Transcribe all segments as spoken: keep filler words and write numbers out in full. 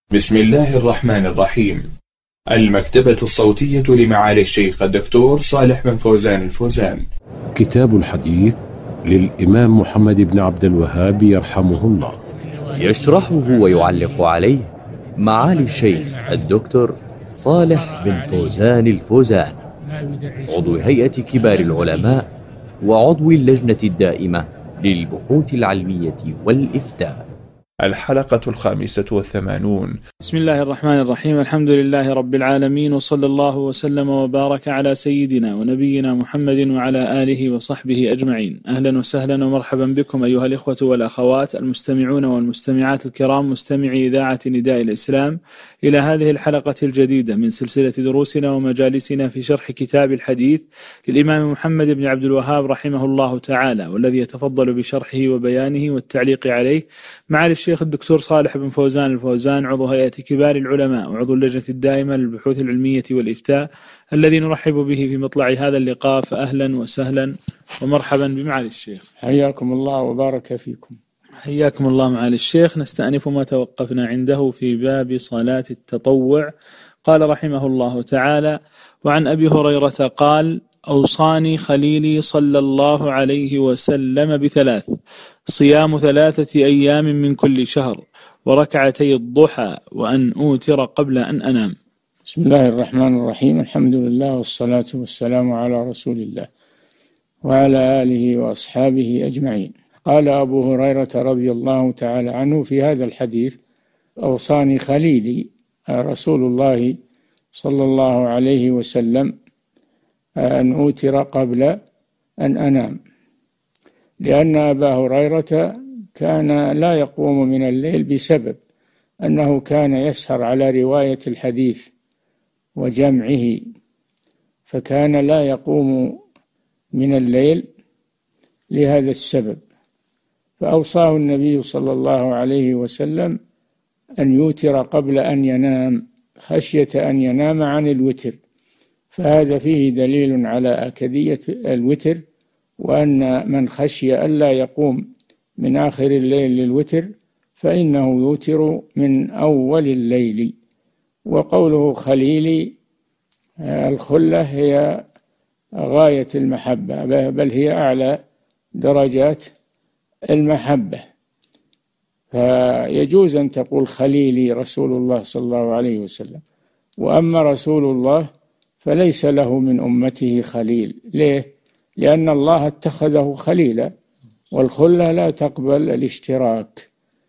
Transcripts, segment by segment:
بسم الله الرحمن الرحيم. المكتبة الصوتية لمعالي الشيخ الدكتور صالح بن فوزان الفوزان. كتاب الحديث للإمام محمد بن عبد الوهاب يرحمه الله، يشرحه ويعلق عليه معالي الشيخ الدكتور صالح بن فوزان الفوزان، عضو هيئة كبار العلماء وعضو اللجنة الدائمة للبحوث العلمية والإفتاء. الحلقة الخامسة والثمانون. بسم الله الرحمن الرحيم. الحمد لله رب العالمين، وصلى الله وسلم وبارك على سيدنا ونبينا محمد وعلى آله وصحبه أجمعين. أهلا وسهلا ومرحبا بكم أيها الإخوة والأخوات المستمعون والمستمعات الكرام، مستمعي إذاعة نداء الإسلام، إلى هذه الحلقة الجديدة من سلسلة دروسنا ومجالسنا في شرح كتاب الحديث للإمام محمد بن عبد الوهاب رحمه الله تعالى، والذي يتفضل بشرحه وبيانه والتعليق عليه معالي الشيخ الدكتور صالح بن فوزان الفوزان، عضو هيئة كبار العلماء وعضو اللجنة الدائمة للبحوث العلمية والإفتاء، الذي نرحب به في مطلع هذا اللقاء. فأهلا وسهلا ومرحبا بمعالي الشيخ. حياكم الله وبارك فيكم. حياكم الله معالي الشيخ. نستأنف ما توقفنا عنده في باب صلاة التطوع. قال رحمه الله تعالى: وعن أبي هريرة قال: أوصاني خليلي صلى الله عليه وسلم بثلاث: صيام ثلاثة أيام من كل شهر، وركعتي الضحى، وأن أوتر قبل أن أنام. بسم الله الرحمن الرحيم. الحمد لله والصلاة والسلام على رسول الله وعلى آله وأصحابه أجمعين. قال أبو هريرة رضي الله تعالى عنه في هذا الحديث: أوصاني خليلي رسول الله صلى الله عليه وسلم أن أوتر قبل أن أنام، لأن أبا هريرة كان لا يقوم من الليل بسبب أنه كان يسهر على رواية الحديث وجمعه، فكان لا يقوم من الليل لهذا السبب، فأوصاه النبي صلى الله عليه وسلم أن يوتر قبل أن ينام خشية أن ينام عن الوتر، فهذا فيه دليل على أكدية الوتر، وأن من خشي ألا يقوم من آخر الليل للوتر فإنه يوتر من أول الليل. وقوله خليلي، الخلة هي غاية المحبة، بل هي أعلى درجات المحبة، فيجوز أن تقول خليلي رسول الله صلى الله عليه وسلم. وأما رسول الله فليس له من أمته خليل. ليه؟ لأن الله اتخذه خليلا، والخلة لا تقبل الاشتراك،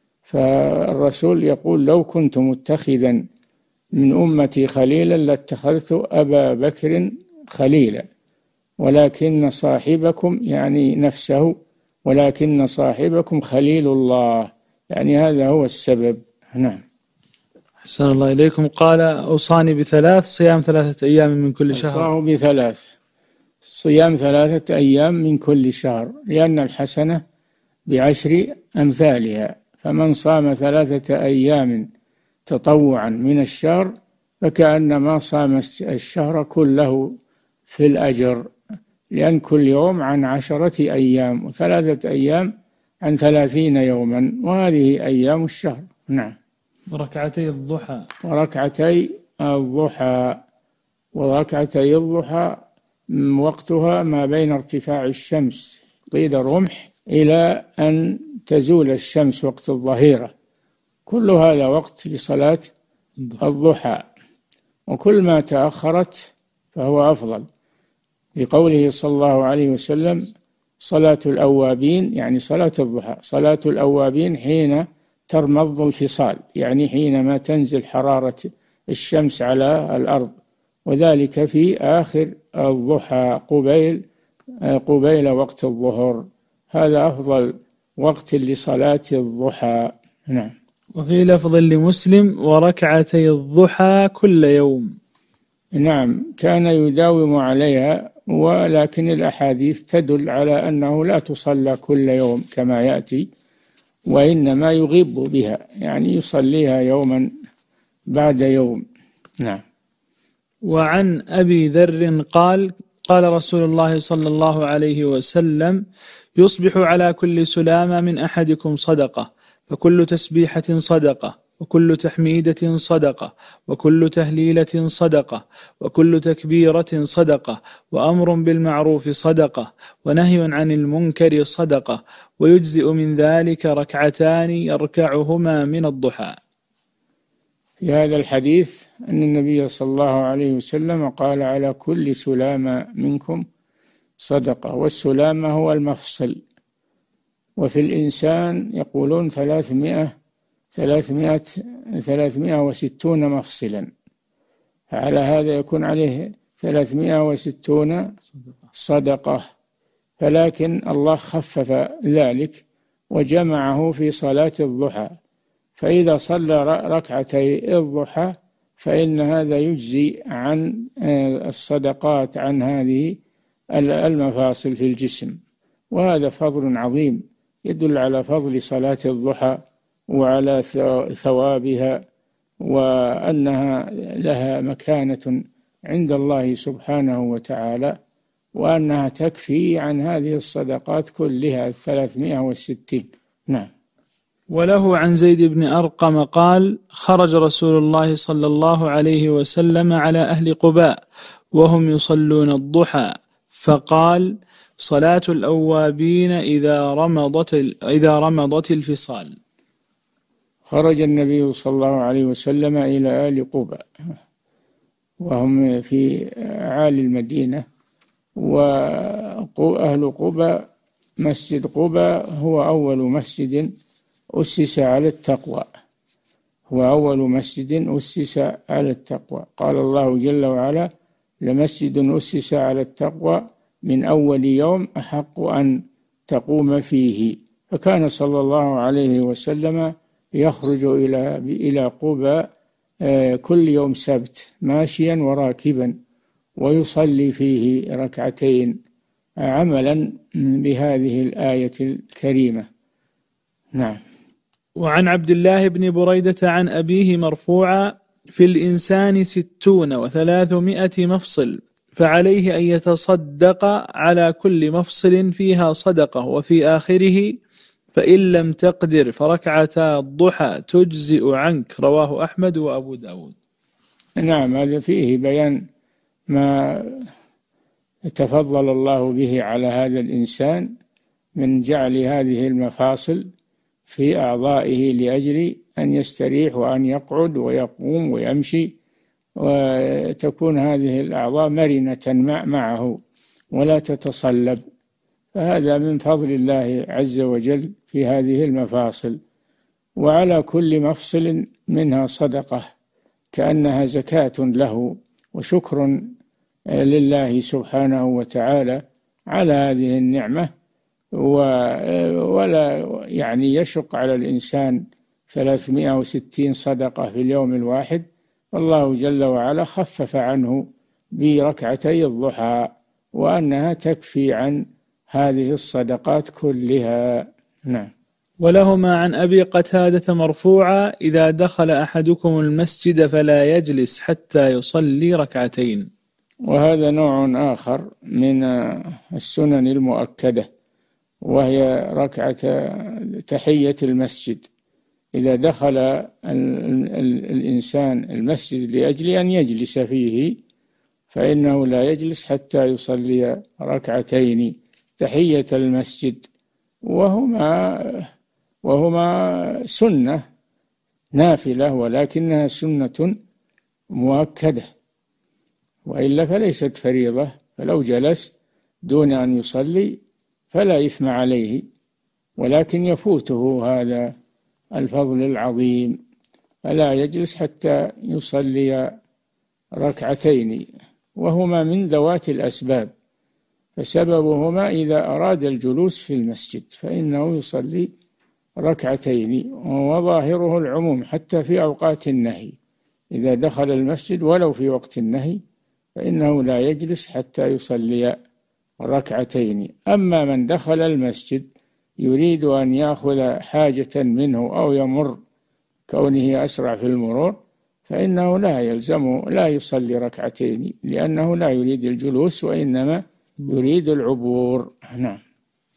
فالرسول يقول: لو كنت متخذا من أمتي خليلا لاتخذت أبا بكر خليلا، ولكن صاحبكم، يعني نفسه، ولكن صاحبكم خليل الله، يعني هذا هو السبب. نعم. أحسن الله إليكم. قال: أوصاني بثلاث: صيام ثلاثة أيام من كل شهر. أوصاه بثلاث: صيام ثلاثة أيام من كل شهر، لأن الحسنة بعشر أمثالها، فمن صام ثلاثة أيام تطوعا من الشهر فكأنما صام الشهر كله في الأجر، لأن كل يوم عن عشرة أيام، وثلاثة أيام عن ثلاثين يوما، وهذه أيام الشهر. نعم. وركعتي الضحى. وركعتي الضحى وركعتي الضحى وقتها ما بين ارتفاع الشمس قيد الرمح إلى أن تزول الشمس وقت الظهيرة، كل هذا وقت لصلاة الضحى، وكل ما تأخرت فهو أفضل، لقوله صلى الله عليه وسلم: صلاة الأوابين، يعني صلاة الضحى، صلاة الأوابين حين ترمض الفصال، يعني حينما تنزل حرارة الشمس على الأرض، وذلك في آخر الضحى قبيل قبيل وقت الظهر، هذا أفضل وقت لصلاة الضحى. نعم. وفي لفظ لمسلم: وركعتي الضحى كل يوم. نعم، كان يداوم عليها، ولكن الأحاديث تدل على أنه لا تصلى كل يوم كما يأتي، وإنما يغب بها، يعني يصليها يوما بعد يوم. نعم. وعن أبي ذر قال: قال رسول الله صلى الله عليه وسلم: يصبح على كل سلامة من أحدكم صدقة، فكل تسبيحة صدقة، وكل تحميدة صدقة، وكل تهليلة صدقة، وكل تكبيرة صدقة، وأمر بالمعروف صدقة، ونهي عن المنكر صدقة، ويجزئ من ذلك ركعتان يركعهما من الضحى. في هذا الحديث أن النبي صلى الله عليه وسلم قال: على كل سلامة منكم صدقة، والسلامة هو المفصل، وفي الإنسان يقولون ثلاثمائة ثلاثمائة ثلاثمائة وستون مفصلا، فعلى هذا يكون عليه ثلاثمائة وستون صدقة، فلكن الله خفف ذلك وجمعه في صلاة الضحى، فإذا صلى ركعتي الضحى فإن هذا يجزي عن الصدقات عن هذه المفاصل في الجسم، وهذا فضل عظيم يدل على فضل صلاة الضحى وعلى ثوابها، وأنها لها مكانة عند الله سبحانه وتعالى، وأنها تكفي عن هذه الصدقات كلها الثلاثمائة والستين. نعم. وله عن زيد بن أرقم قال: خرج رسول الله صلى الله عليه وسلم على أهل قباء وهم يصلون الضحى، فقال: صلاة الأوابين إذا رمضت إذا رمضت الفصال. خرج النبي صلى الله عليه وسلم إلى آل قباء وهم في أعالي المدينة، وأهل قباء مسجد قباء هو أول مسجد أسس على التقوى، هو أول مسجد أسس على التقوى. قال الله جل وعلا: لمسجد أسس على التقوى من أول يوم أحق أن تقوم فيه. فكان صلى الله عليه وسلم يخرج إلى إلى قباء كل يوم سبت ماشيا وراكبا، ويصلي فيه ركعتين عملا بهذه الآية الكريمة. نعم. وعن عبد الله بن بريدة عن أبيه مرفوعا: في الإنسان ستون وثلاثمائة مفصل، فعليه أن يتصدق على كل مفصل فيها صدقة، وفي آخره: فإن لم تقدر فركعتا الضحى تجزئ عنك. رواه أحمد وأبو داود. نعم، هذا فيه بيان ما تفضل الله به على هذا الإنسان من جعل هذه المفاصل في أعضائه لأجل أن يستريح وأن يقعد ويقوم ويمشي، وتكون هذه الأعضاء مرنة معه ولا تتصلب، فهذا من فضل الله عز وجل في هذه المفاصل. وعلى كل مفصل منها صدقة كأنها زكاة له وشكر لله سبحانه وتعالى على هذه النعمة، ولا يعني يشق على الإنسان ثلاثمائة وستين صدقة في اليوم الواحد، والله جل وعلا خفف عنه بركعتي الضحى، وأنها تكفي عن هذه الصدقات كلها. نعم. ولهما عن أبي قتادة مرفوعا: إذا دخل أحدكم المسجد فلا يجلس حتى يصلي ركعتين. وهذا نوع آخر من السنن المؤكدة، وهي ركعة تحية المسجد. إذا دخل الإنسان المسجد لأجل أن يجلس فيه فإنه لا يجلس حتى يصلي ركعتين تحية المسجد، وهما وهما سنة نافلة، ولكنها سنة مؤكدة، وإلا فليست فريضة. فلو جلس دون أن يصلي فلا إثم عليه، ولكن يفوته هذا الفضل العظيم، فلا يجلس حتى يصلي ركعتين، وهما من ذوات الأسباب، فسببهما إذا أراد الجلوس في المسجد فإنه يصلي ركعتين، وظاهره العموم حتى في أوقات النهي. إذا دخل المسجد ولو في وقت النهي فإنه لا يجلس حتى يصلي ركعتين. أما من دخل المسجد يريد أن يأخذ حاجة منه أو يمر كونه أسرع في المرور فإنه لا يلزم لا يصلي ركعتين، لأنه لا يريد الجلوس وإنما يريد العبور. نعم.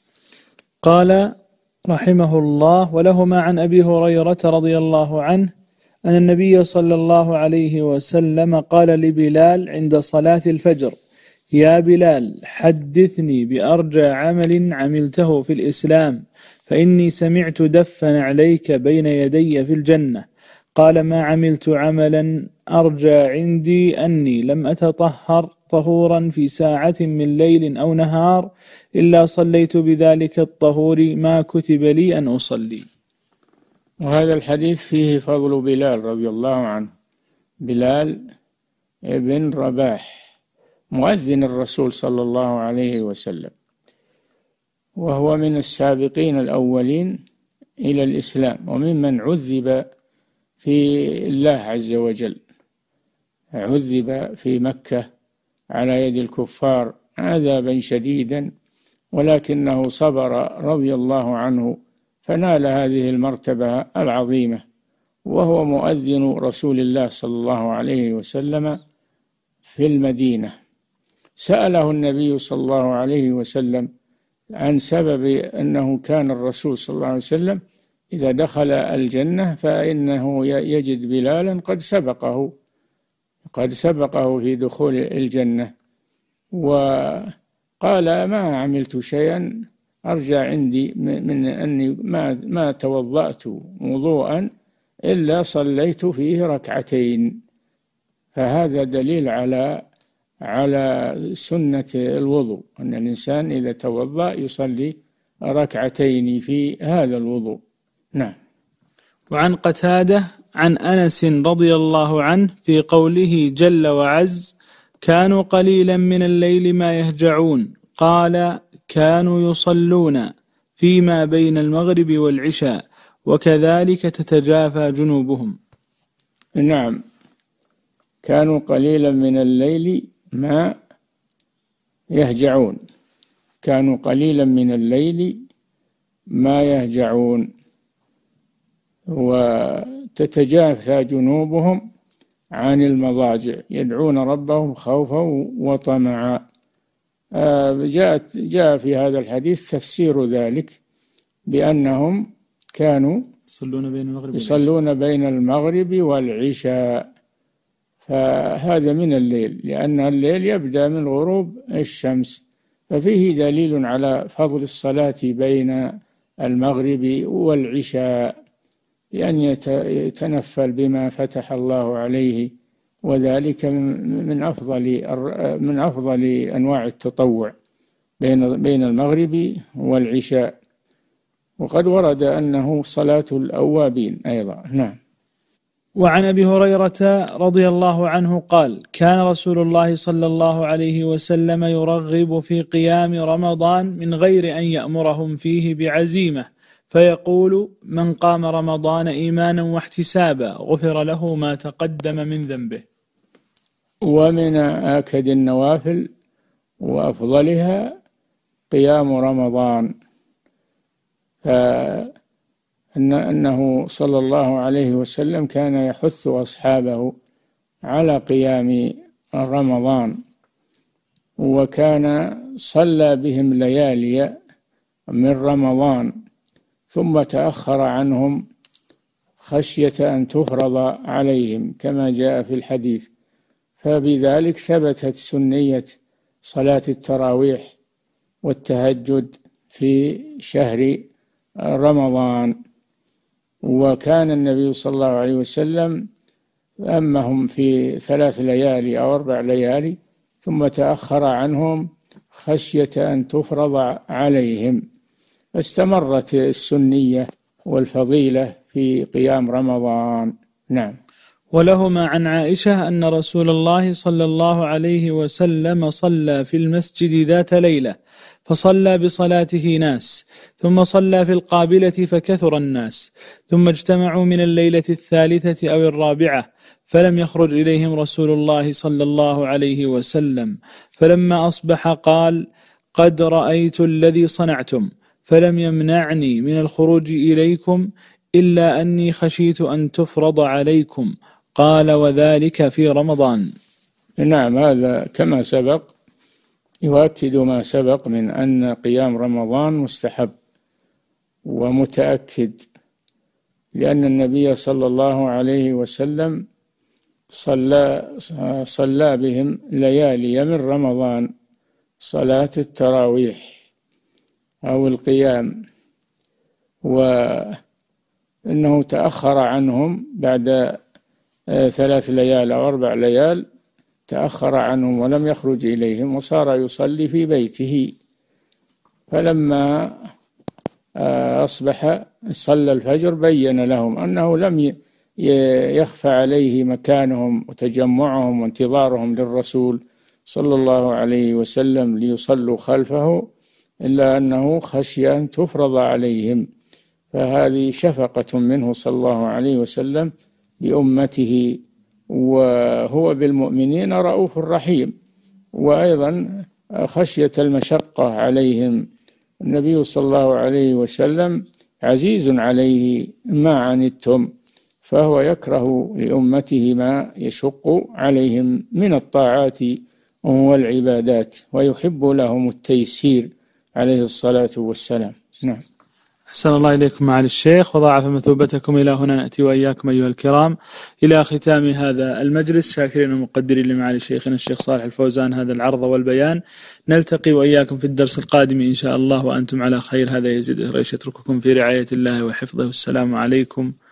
قال رحمه الله: ولهما عن أبي هريرة رضي الله عنه: أن النبي صلى الله عليه وسلم قال لبلال عند صلاة الفجر: يا بلال، حدثني بأرجى عمل عملته في الإسلام، فإني سمعت دفا عليك بين يدي في الجنة. قال: ما عملت عملا أرجى عندي أني لم أتطهر طهورا في ساعة من ليل أو نهار إلا صليت بذلك الطهور ما كتب لي أن أصلي. وهذا الحديث فيه فضل بلال رضي الله عنه. بلال ابن رباح مؤذن الرسول صلى الله عليه وسلم، وهو من السابقين الأولين إلى الإسلام، وممن عذب في الله عز وجل. عذب في مكة على يد الكفار عذابا شديدا، ولكنه صبر رضي الله عنه فنال هذه المرتبة العظيمة، وهو مؤذن رسول الله صلى الله عليه وسلم في المدينة. سأله النبي صلى الله عليه وسلم عن سبب أنه كان الرسول صلى الله عليه وسلم إذا دخل الجنة فإنه يجد بلالا قد سبقه قد سبقه في دخول الجنة، وقال: ما عملت شيئا أرجى عندي من أني ما ما توضأت وضوءا إلا صليت فيه ركعتين. فهذا دليل على على سنة الوضوء، أن الإنسان إذا توضأ يصلي ركعتين في هذا الوضوء. نعم. وعن قتادة عن أنس رضي الله عنه في قوله جل وعز: كانوا قليلا من الليل ما يهجعون، قال: كانوا يصلون فيما بين المغرب والعشاء، وكذلك تتجافى جنوبهم. نعم، كانوا قليلا من الليل ما يهجعون، كانوا قليلا من الليل ما يهجعون، وتتجافى جنوبهم عن المضاجع يدعون ربهم خوفا وطمعا. جاءت جاء في هذا الحديث تفسير ذلك بأنهم كانوا يصلون بين المغرب يصلون بين المغرب والعشاء، فهذا من الليل، لأن الليل يبدأ من غروب الشمس، ففيه دليل على فضل الصلاة بين المغرب والعشاء، لأن يتنفل بما فتح الله عليه، وذلك من أفضل من أفضل أنواع التطوع بين بين المغرب والعشاء. وقد ورد أنه صلاة الأوابين أيضا. نعم. وعن أبي هريرة رضي الله عنه قال: كان رسول الله صلى الله عليه وسلم يرغب في قيام رمضان من غير أن يأمرهم فيه بعزيمة، فيقول: من قام رمضان إيمانا واحتسابا غفر له ما تقدم من ذنبه. ومن آكد النوافل وأفضلها قيام رمضان، فأنه صلى الله عليه وسلم كان يحث أصحابه على قيام رمضان، وكان صلى بهم ليالي من رمضان ثم تأخر عنهم خشية أن تفرض عليهم كما جاء في الحديث، فبذلك ثبتت سنية صلاة التراويح والتهجد في شهر رمضان. وكان النبي صلى الله عليه وسلم أمهم في ثلاث ليالي أو أربع ليالي ثم تأخر عنهم خشية أن تفرض عليهم، فاستمرت السنية والفضيلة في قيام رمضان. نعم. ولهما عن عائشة أن رسول الله صلى الله عليه وسلم صلى في المسجد ذات ليلة، فصلى بصلاته ناس، ثم صلى في القابلة فكثر الناس، ثم اجتمعوا من الليلة الثالثة أو الرابعة، فلم يخرج إليهم رسول الله صلى الله عليه وسلم، فلما أصبح قال: قد رأيت الذي صنعتم، فلم يمنعني من الخروج إليكم إلا أني خشيت أن تفرض عليكم. قال: وذلك في رمضان. نعم، هذا كما سبق يؤكد ما سبق من أن قيام رمضان مستحب ومتأكد، لأن النبي صلى الله عليه وسلم صلى صلى بهم ليالي من رمضان صلاة التراويح أو القيام، وإنه تأخر عنهم بعد ثلاث ليال أو أربع ليال، تأخر عنهم ولم يخرج إليهم وصار يصلي في بيته. فلما أصبح صلى الفجر بين لهم أنه لم يخفى عليه مكانهم وتجمعهم وانتظارهم للرسول صلى الله عليه وسلم ليصلوا خلفه، إلا أنه خشي أن تفرض عليهم. فهذه شفقة منه صلى الله عليه وسلم بأمته، وهو بالمؤمنين رؤوف رحيم، وأيضا خشية المشقة عليهم. النبي صلى الله عليه وسلم عزيز عليه ما عنتم، فهو يكره لأمته ما يشق عليهم من الطاعات والعبادات، ويحب لهم التيسير عليه الصلاة والسلام. نعم. أحسن الله إليكم معالي الشيخ وضاعف مثوبتكم. إلى هنا نأتي وإياكم أيها الكرام إلى ختام هذا المجلس، شاكرين ومقدرين لمعالي شيخنا الشيخ صالح الفوزان هذا العرض والبيان. نلتقي وإياكم في الدرس القادم إن شاء الله وأنتم على خير. هذا يزيد إخريش، يترككم في رعاية الله وحفظه. السلام عليكم